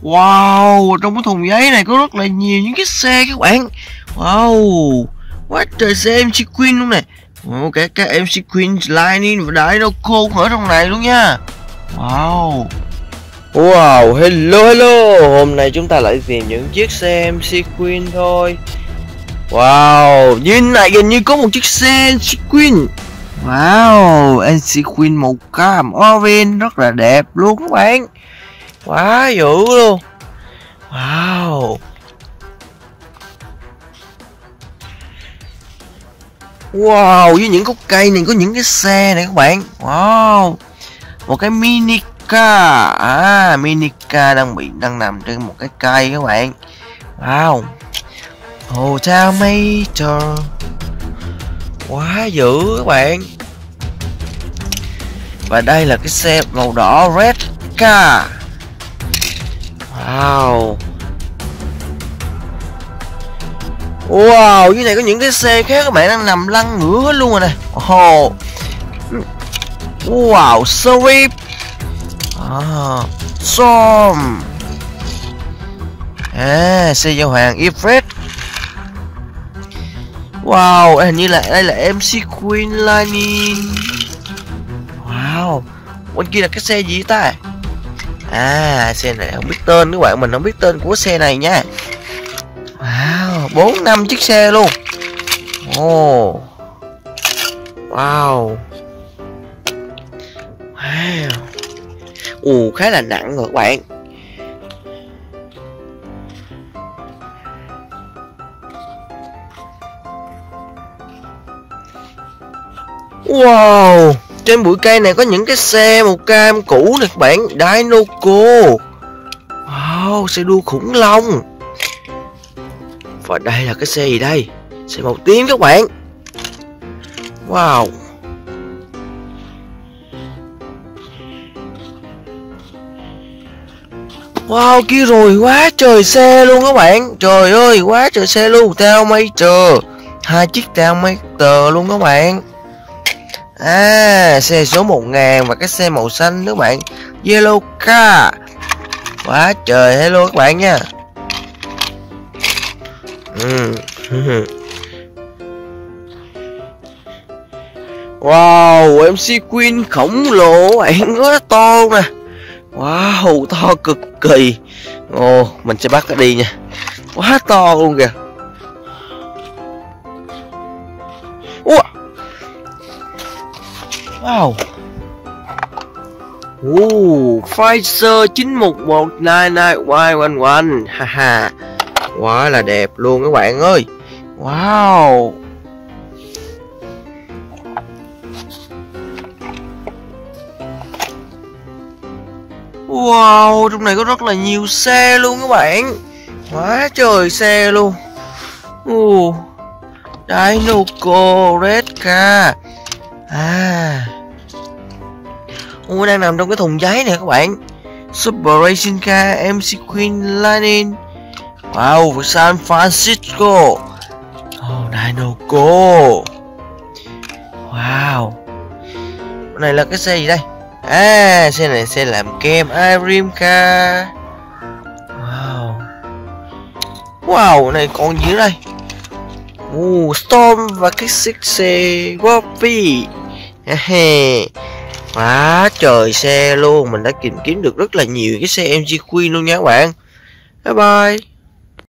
Wow, trong cái thùng giấy này có rất là nhiều những cái xe các bạn. Wow, quá trời xe MC Queen luôn nè. Cả các MC Queen, Lightning và Dinoco ở trong này luôn nha. Wow. Wow, hello. Hôm nay chúng ta lại tìm những chiếc xe MC Queen thôi. Wow, nhìn này gần như có một chiếc xe MC Queen. Wow, MC Queen màu cam orange rất là đẹp luôn các bạn. Quá dữ luôn. Wow. Wow, với những gốc cây này có những cái xe này các bạn. Wow. Một cái mini car. Mini car đang nằm trên một cái cây các bạn. Wow. Hotel Major. Quá dữ các bạn. Và đây là cái xe màu đỏ red car. Wow. Wow, dưới này có những cái xe khác các bạn đang nằm lăn ngửa hết luôn rồi nè. Wow, Swift. Storm. Xe giao hàng Ifrit. Wow, hình như là đây là MC Queen Lightning. Wow. Bên kia là cái xe gì ta? Xe này không biết tên các bạn, mình không biết tên của xe này nha. Wow, 4-5 chiếc xe luôn. Wow. Khá là nặng rồi các bạn. Wow, trên bụi cây này có những cái xe màu cam cũ nè các bạn, Dinoco. Wow, xe đua khủng long. Và đây là cái xe gì đây? Xe màu tím các bạn. Wow. Wow, kia rồi, quá trời xe luôn các bạn. Trời ơi, quá trời xe luôn. Tao Major, 2 chiếc Tao Major luôn các bạn. Xe số 1000 và cái xe màu xanh các bạn, Yellow Car. Quá trời hello các bạn nha. Wow, MC Queen khổng lồ bạn, quá to nè. Wow, to cực kỳ. Mình sẽ bắt nó đi nha. Quá to luôn kìa. Wow. Pfizer 911991Y11. Haha. Quá là đẹp luôn các bạn ơi. Wow. Wow, trong này có rất là nhiều xe luôn các bạn. Quá trời xe luôn. Dinoco Red Car. Đang nằm trong cái thùng giấy này các bạn. Super Racing Car MC Queen Lightning. Wow, San Francisco. Dinoco. Wow. Cái này là cái xe gì đây? Xe này xe làm kem Irim Car. Wow, này còn gì nữa đây? Storm và cái chiếc xe Woffy. Quá trời xe luôn. Mình đã tìm kiếm được rất là nhiều cái xe MC Queen luôn nha các bạn. Bye bye.